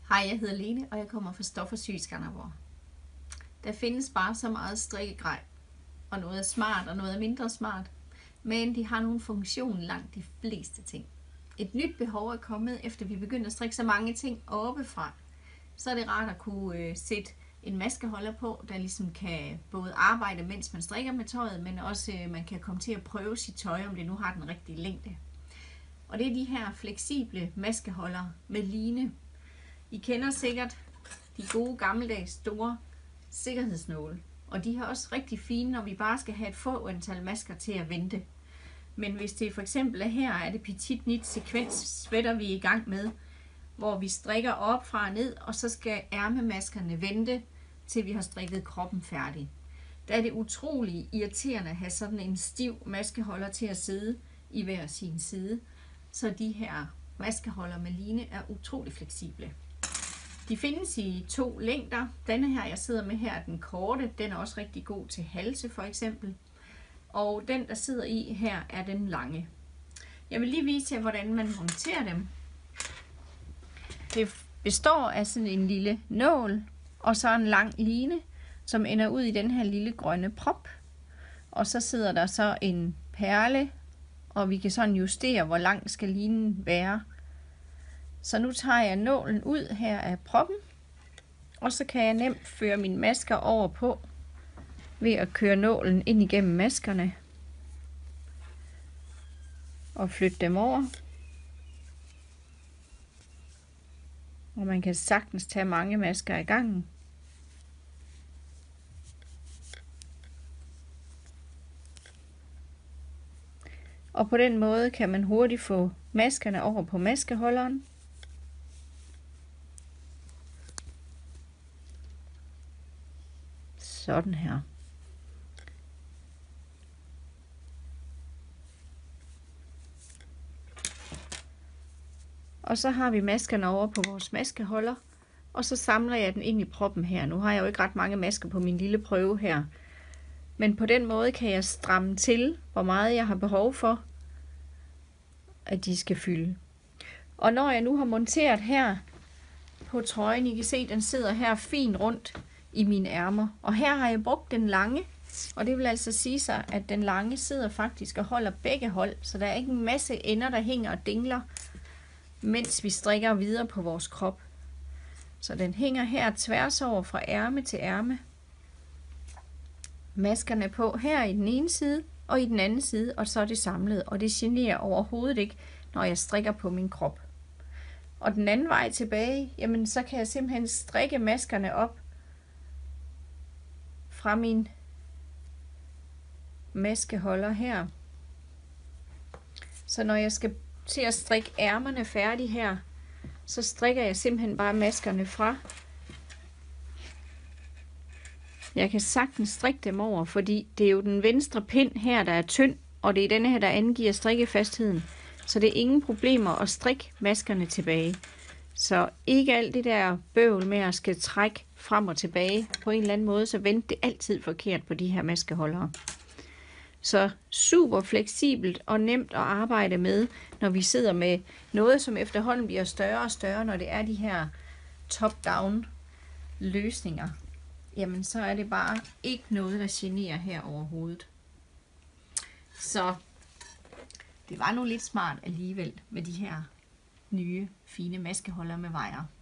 Hej, jeg hedder Lene, og jeg kommer fra Stof og Sy i Skanderborg. Der findes bare så meget strikkegrej, og noget er smart, og noget er mindre smart. Men de har nogle funktion langt de fleste ting. Et nyt behov er kommet, efter vi begyndte at strikke så mange ting oppefra. Så er det rart at kunne sætte en maskeholder på, der ligesom kan både arbejde, mens man strikker med tøjet, men også man kan komme til at prøve sit tøj, om det nu har den rigtige længde. Og det er de her fleksible maskeholdere med line. I kender sikkert de gode gammeldags store sikkerhedsnåle, og de er også rigtig fine, når vi bare skal have et få antal masker til at vente. Men hvis det for eksempel er her, er det petit knit sekvens sweater vi er i gang med, hvor vi strikker op fra og ned, og så skal ærmemaskerne vente, til vi har strikket kroppen færdig. Der er det utrolig irriterende at have sådan en stiv maskeholder til at sidde i hver sin side, så de her maskeholder med line er utrolig fleksible. De findes i 2 længder. Denne her, jeg sidder med her, er den korte. Den er også rigtig god til halse for eksempel. Og den, der sidder i her, er den lange. Jeg vil lige vise jer, hvordan man monterer dem. Det består af sådan en lille nål, og så en lang line, som ender ud i den her lille grønne prop. Og så sidder der så en perle, og vi kan sådan justere, hvor lang skal linen være. Så nu tager jeg nålen ud her af proppen, og så kan jeg nemt føre mine masker over på, ved at køre nålen ind igennem maskerne, og flytte dem over. Og man kan sagtens tage mange masker i gangen. Og på den måde kan man hurtigt få maskerne over på maskeholderen. Sådan her. Og så har vi maskerne over på vores maskeholder, og så samler jeg den ind i proppen her. Nu har jeg jo ikke ret mange masker på min lille prøve her, men på den måde kan jeg stramme til, hvor meget jeg har behov for, at de skal fylde. Og når jeg nu har monteret her på trøjen, I kan se, den sidder her fint rundt i mine ærmer. Og her har jeg brugt den lange, og det vil altså sige sig, at den lange sidder faktisk og holder begge hold, så der er ikke en masse ender, der hænger og dingler, mens vi strikker videre på vores krop. Så den hænger her tværs over fra ærme til ærme. Maskerne på her i den ene side og i den anden side, og så er det samlet, og det generer overhovedet ikke, når jeg strikker på min krop. Og den anden vej tilbage, jamen så kan jeg simpelthen strikke maskerne op fra min maskeholder her. Så når jeg skal til at strikke ærmerne færdig her, så strikker jeg simpelthen bare maskerne fra. Jeg kan sagtens strikke dem over, fordi det er jo den venstre pind her, der er tynd, og det er denne her, der angiver strikkefastheden. Så det er ingen problemer at strikke maskerne tilbage. Så ikke alt det der bøvl med at skal trække frem og tilbage på en eller anden måde, så vent det altid forkert på de her maskeholdere. Så super fleksibelt og nemt at arbejde med, når vi sidder med noget, som efterhånden bliver større og større, når det er de her top-down løsninger. Jamen så er det bare ikke noget, der generer her overhovedet. Så det var nu lidt smart alligevel med de her nye fine maskeholder med wire.